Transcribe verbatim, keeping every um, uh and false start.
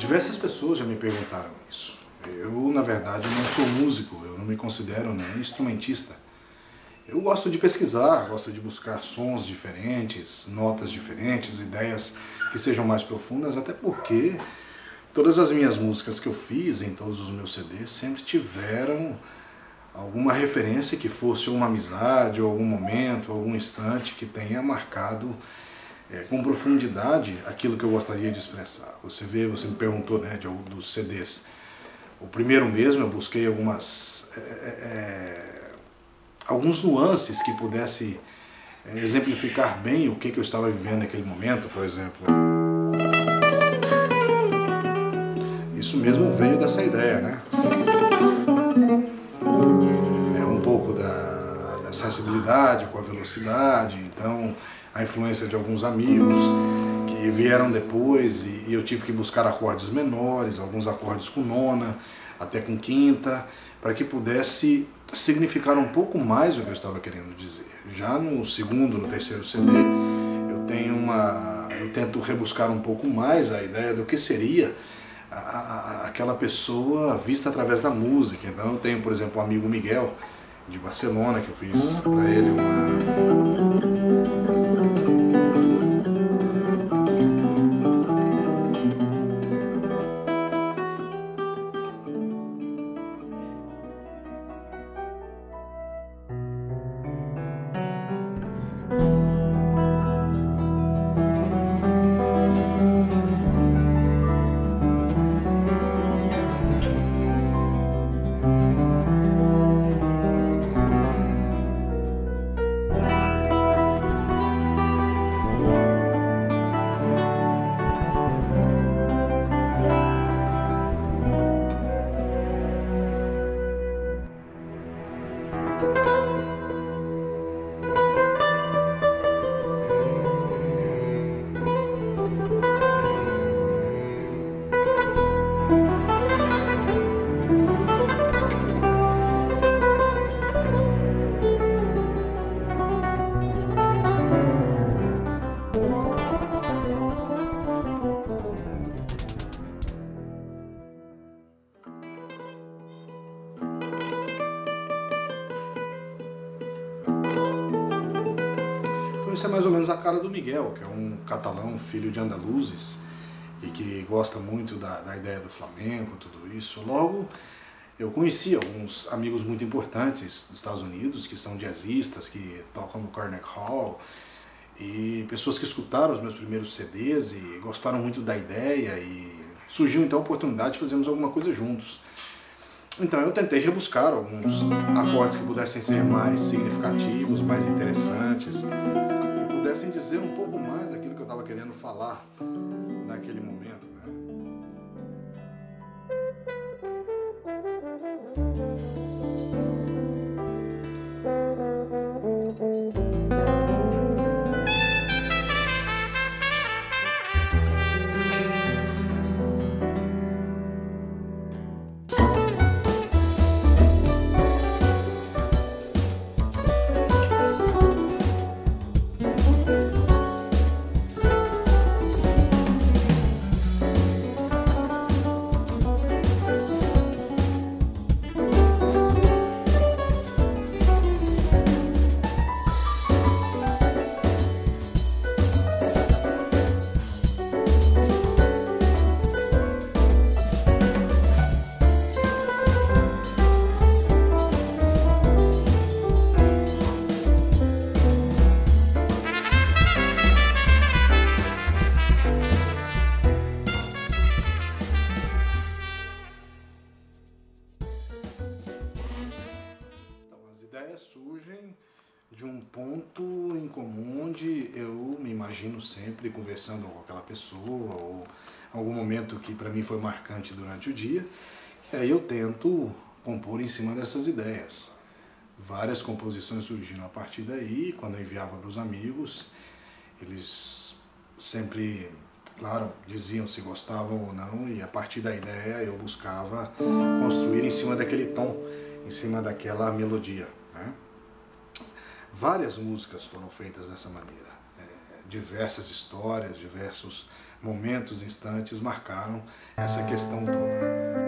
Diversas pessoas já me perguntaram isso. Eu, na verdade, não sou músico, eu não me considero nem instrumentista. Eu gosto de pesquisar, gosto de buscar sons diferentes, notas diferentes, ideias que sejam mais profundas, até porque todas as minhas músicas que eu fiz em todos os meus C Ds sempre tiveram alguma referência que fosse uma amizade, ou algum momento, algum instante que tenha marcado é, com profundidade aquilo que eu gostaria de expressar. Você vê, você me perguntou, né, de algum dos C Ds. O primeiro mesmo eu busquei algumas, é, é, alguns nuances que pudesse é, exemplificar bem o que, que eu estava vivendo naquele momento, por exemplo. Isso mesmo veio dessa ideia, né? É um pouco da, da sensibilidade com a velocidade, então a influência de alguns amigos que vieram depois e, e eu tive que buscar acordes menores, alguns acordes com nona, até com quinta, para que pudesse significar um pouco mais o que eu estava querendo dizer. Já no segundo, no terceiro C D, eu tenho uma, eu tento rebuscar um pouco mais a ideia do que seria a, a, aquela pessoa vista através da música. Então eu tenho, por exemplo, o amigo Miguel, de Barcelona, que eu fiz para ele uma... Isso é mais ou menos a cara do Miguel, que é um catalão, filho de andaluzes, e que gosta muito da, da ideia do flamenco, tudo isso. Logo, eu conheci alguns amigos muito importantes dos Estados Unidos, que são jazzistas, que tocam no Carnegie Hall, e pessoas que escutaram os meus primeiros C Ds e gostaram muito da ideia, e surgiu então a oportunidade de fazermos alguma coisa juntos. Então eu tentei rebuscar alguns acordes que pudessem ser mais significativos, mais interessantes, que pudessem dizer um pouco mais daquilo que eu estava querendo falar naquele momento, né? Surgem de um ponto em comum onde eu me imagino sempre conversando com aquela pessoa ou algum momento que para mim foi marcante durante o dia, e aí eu tento compor em cima dessas ideias. Várias composições surgiram a partir daí, quando eu enviava para os amigos, eles sempre, claro, diziam se gostavam ou não, e a partir da ideia eu buscava construir em cima daquele tom, em cima daquela melodia, né? Várias músicas foram feitas dessa maneira, é, diversas histórias, diversos momentos, instantes marcaram essa questão toda.